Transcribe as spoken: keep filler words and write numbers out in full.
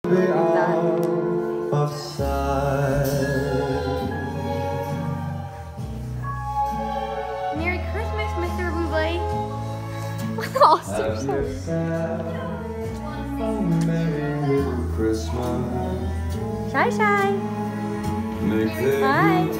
Out of sight. Merry Christmas, Mister Buble. Awesome. Have yourself a merry little Christmas. Shy Shy. Make there Hi.